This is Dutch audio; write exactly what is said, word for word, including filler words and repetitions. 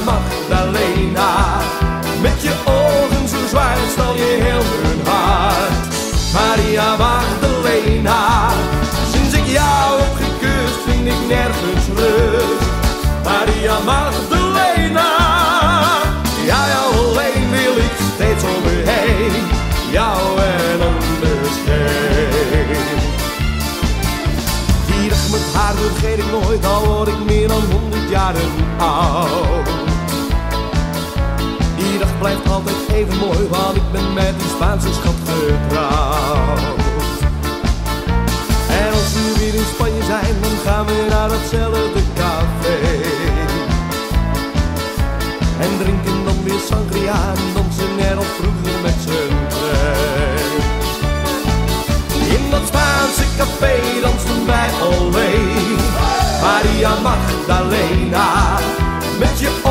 Magdalena, met je ogen zo zwart al je heel mijn hart. Maria Magdalena, sinds ik jou heb gekust vind ik nergens rust. Maria Magdalena, ja, jou alleen wil ik steeds om me heen, jou en anders geen. Die dag met haar vergeet ik nooit, al word ik meer dan honderd jaren oud. Die dag blijft altijd even mooi, want ik ben met een Spaanse schat getrouwd. En als we weer in Spanje zijn, dan gaan we naar datzelfde café. En drinken dan weer sangria en dansen net als vroeger met z'n twee. In dat Spaanse café dansten wij alleen. Maria Magdalena, met je